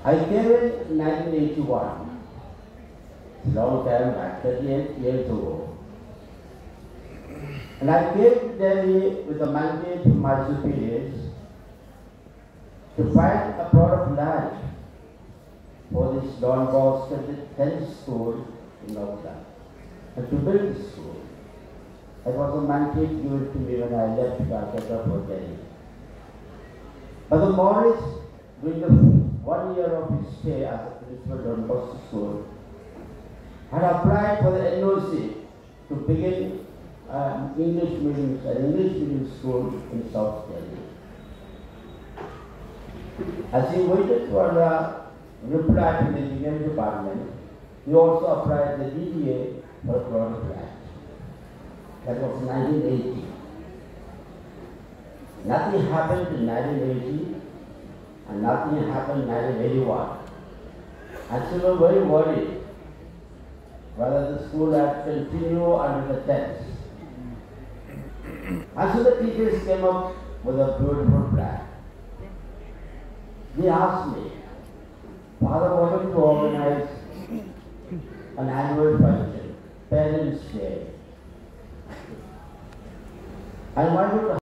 I came in 1981, long time back, 38 years ago. And I came to Delhi with a mandate from my superiors to find a plot of land for this Don Bosco 10th school in Oakland, and to build the school. That was a mandate given to me when I left Calcutta for Delhi. But the Morris, during the 1 year of his stay as a principal at Don Bosco School, had applied for the NOC to begin an English medium school in South Delhi. As he waited for the reply from the engineering department, he also applied the DDA for a plot of land. That was 1980. Nothing happened in 1980, and nothing happened in 1981. And so we were very worried whether the school had continued under the tents. And so the teachers came up with a beautiful plan. They asked me, Father wanted to organize an annual function, Parents' Day. I wanted to